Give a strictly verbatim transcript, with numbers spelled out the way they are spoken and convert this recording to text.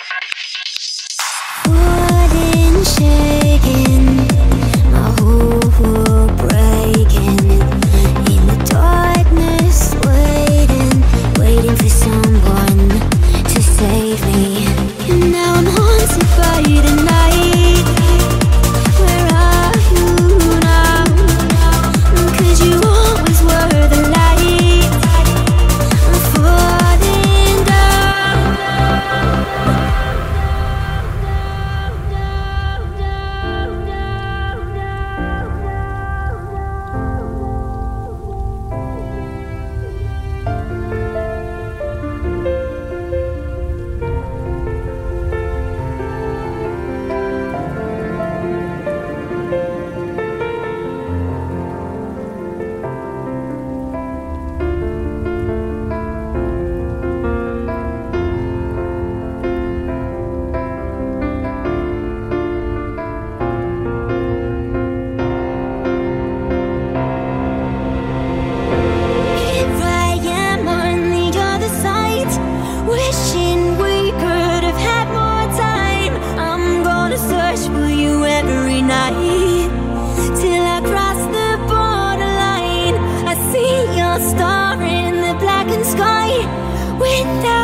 Wooden shaking, my whole world breaking. In the darkness, waiting, waiting for someone to save me. And now I'm haunted by the night. Where are you now? 'Cause you always were the light. I'm falling down. Here I am on the other side, wishing we could have had more time. I'm gonna search for you every night till I cross the borderline. I see your star in the blackened sky without